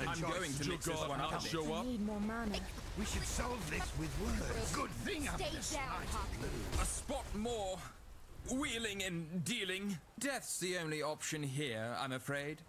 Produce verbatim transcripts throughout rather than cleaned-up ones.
I'm choice. going to mix this God one not up. show I up? need more mana. We should solve this with words. Good thing I'm Stay the down, smartest. Hawkman. A spot more. Wheeling and dealing. Death's the only option here, I'm afraid.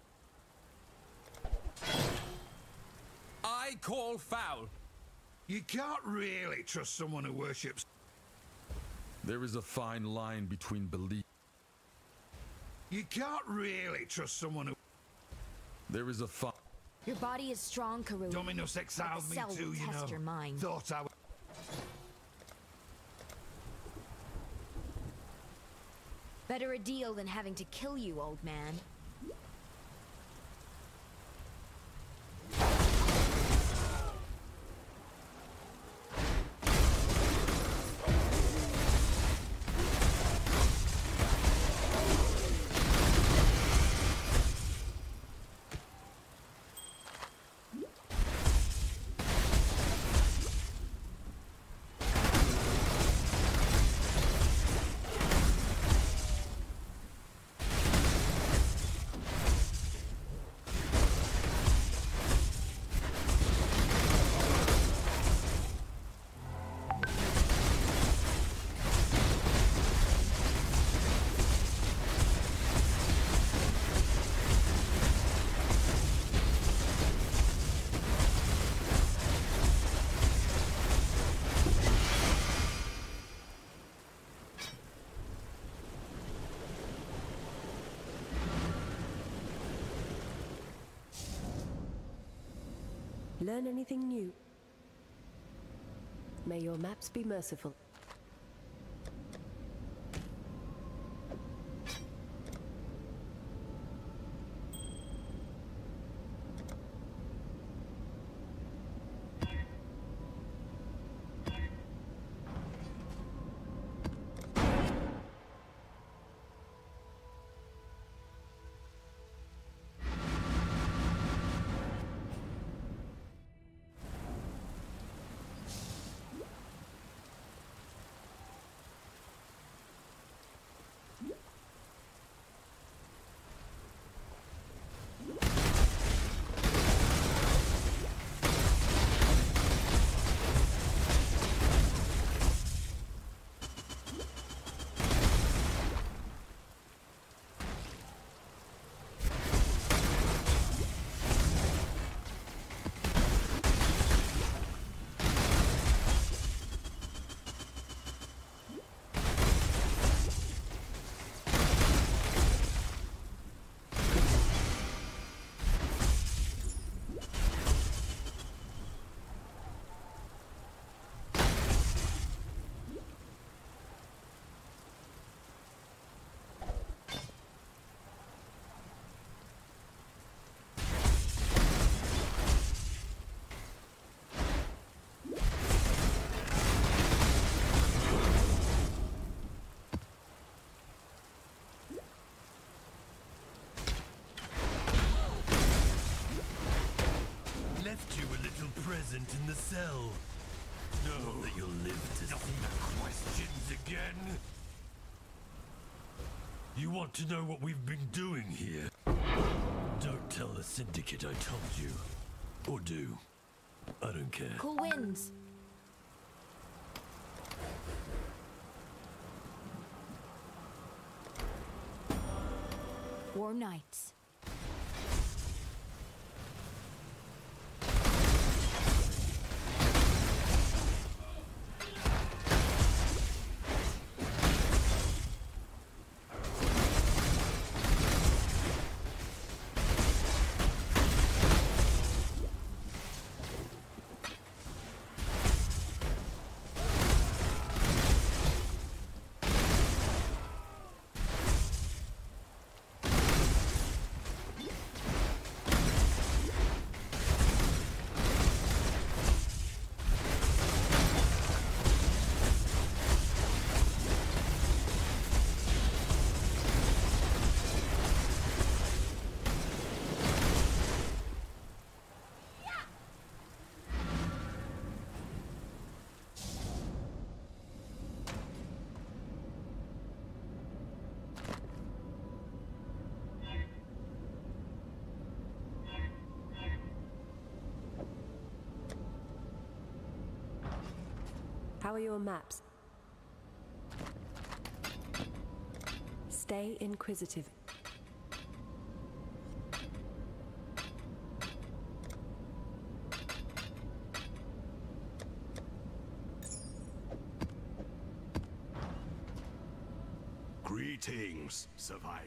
I call foul. You can't really trust someone who worships. There is a fine line between belief. You can't really trust someone who. There is a fine. Your body is strong, Karoo. Dominus exiled the me cell will too, you test know. your mind. Thought I would. Better a deal than having to kill you, old man. Learn anything new? May your maps be merciful. Present in the cell. Know that you'll live to see questions again. You want to know what we've been doing here? Don't tell the Syndicate I told you. Or do. I don't care. Cool winds. Warm nights. How are your maps? Stay inquisitive. Greetings, survivor.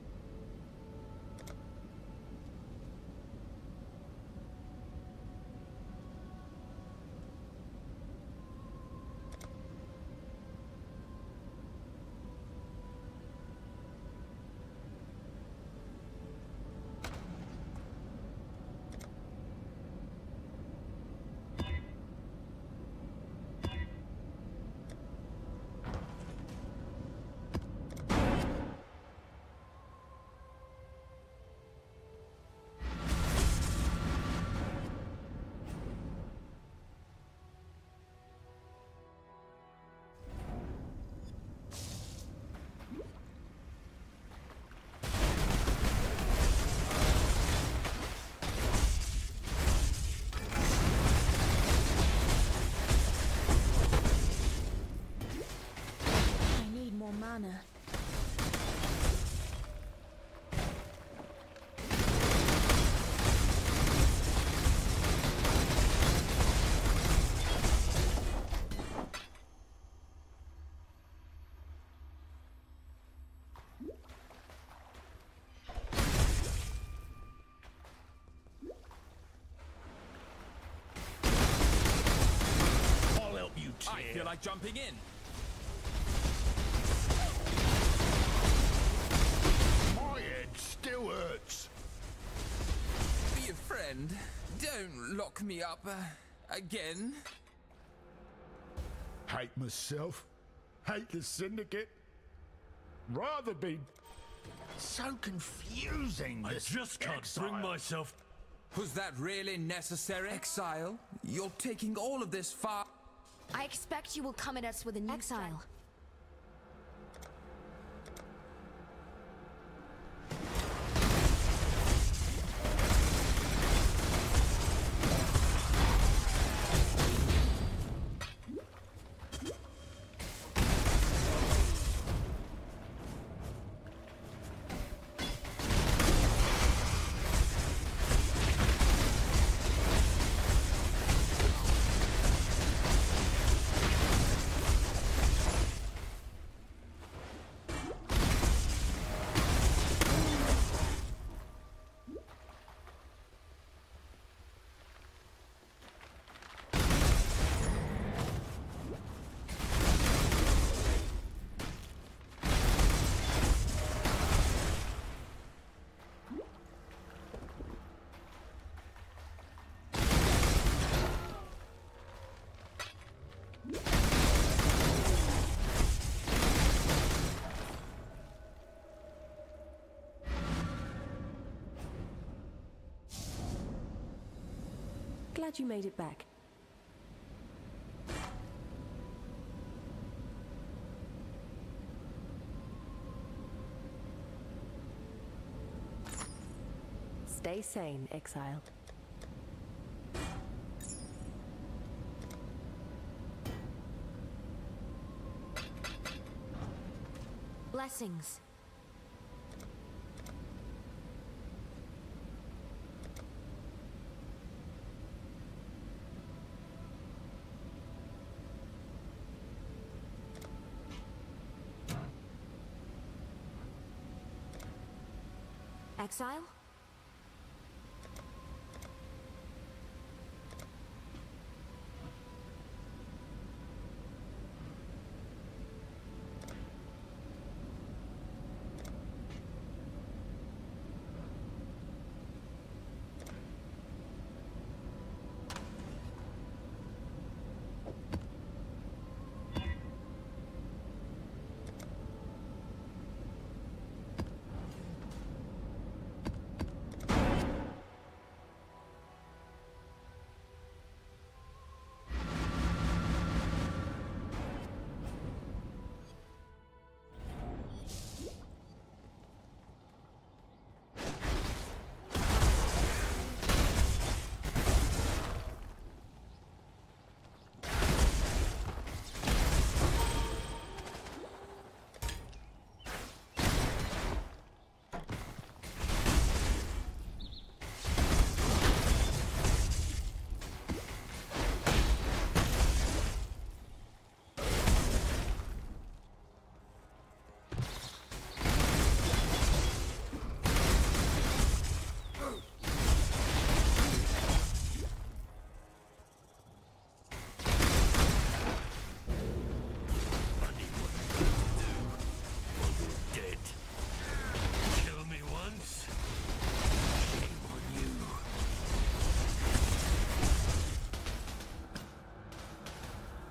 Mana. I'll help you, I feel like jumping in. My head still hurts. Be a friend. Don't lock me up uh, again. Hate myself. Hate the Syndicate. Rather be so confusing. I this just can't exile. bring myself. Was that really necessary, Exile? You're taking all of this far. I expect you will come at us with an exile. Glad you made it back. Stay sane, Exile. Blessings. Exile?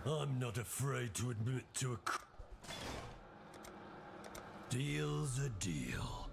I'm not afraid to admit to a... cr- Deal's a deal.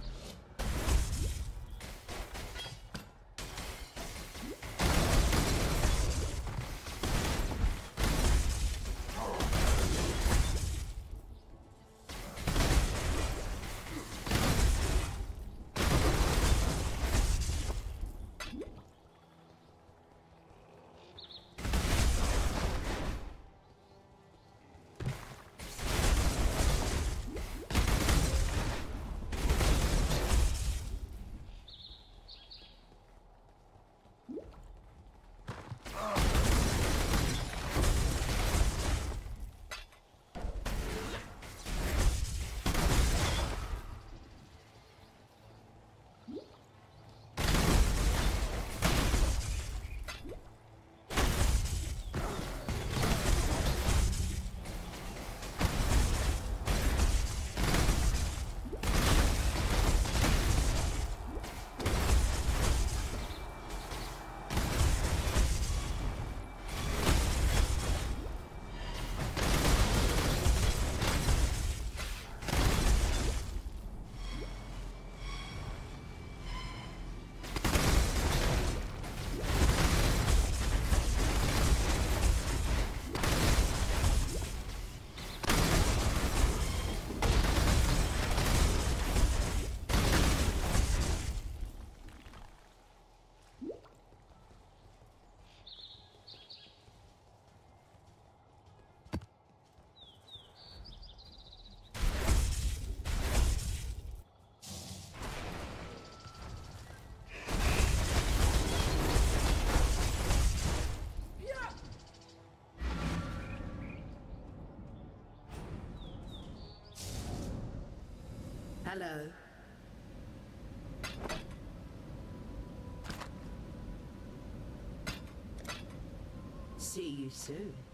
Hello. See you soon.